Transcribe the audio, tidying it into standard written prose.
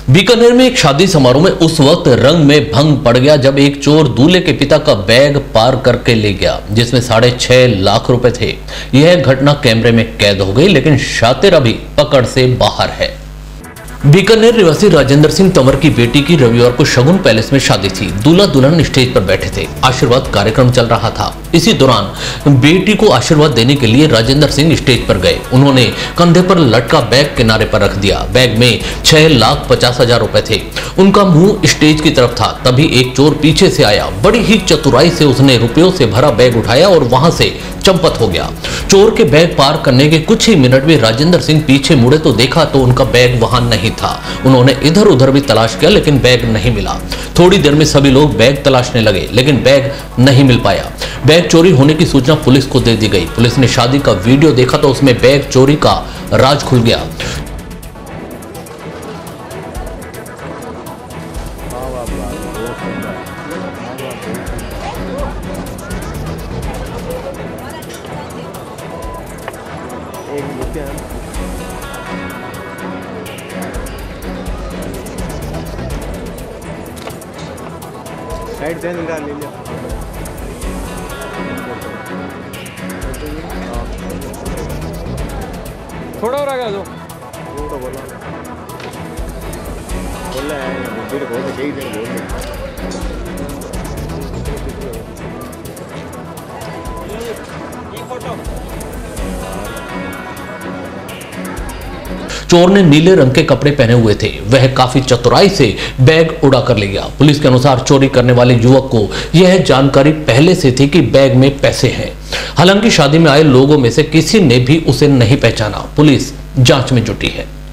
बीकानेर में एक शादी समारोह में उस वक्त रंग में भंग पड़ गया जब एक चोर दूल्हे के पिता का बैग पार करके ले गया जिसमें 6.5 लाख रुपए थे। यह घटना कैमरे में कैद हो गई, लेकिन शातिर अभी पकड़ से बाहर है। बीकानेर निवासी राजेंद्र सिंह तंवर की बेटी की रविवार को शगुन पैलेस में शादी थी। दूल्हा दुल्हन स्टेज पर बैठे थे। आशीर्वाद कार्यक्रम चल रहा था। इसी दौरान बेटी को आशीर्वाद देने के लिए राजेंद्र सिंह स्टेज पर गए। उन्होंने कंधे पर लटका बैग किनारे पर रख दिया। बैग में 6,50,000 रुपए थे। उनका मुंह स्टेज की तरफ था, तभी एक चोर पीछे से आया। बड़ी ही चतुराई से उसने रुपयों से भरा बैग उठाया और वहां से चंपत हो गया। चोर के बैग पार करने के कुछ ही मिनट में राजेंद्र सिंह पीछे मुड़े तो देखा तो उनका बैग वहां नहीं था। उन्होंने इधर उधर भी तलाश किया, लेकिन बैग नहीं मिला। थोड़ी देर में सभी लोग बैग तलाशने लगे, लेकिन बैग नहीं मिल पाया। बैग चोरी होने की सूचना पुलिस को दे दी गई। पुलिस ने शादी का वीडियो देखा तो उसमें बैग चोरी का राज खुल गया। साइड से निकाल ले लिया। थोड़ा और आगे दो। वो तो बोला है फिर बहुत सही से बोल ये फोटो। चोर ने नीले रंग के कपड़े पहने हुए थे। वह काफी चतुराई से बैग उड़ा कर ले गया। पुलिस के अनुसार चोरी करने वाले युवक को यह जानकारी पहले से थी कि बैग में पैसे हैं। हालांकि शादी में आए लोगों में से किसी ने भी उसे नहीं पहचाना। पुलिस जांच में जुटी है।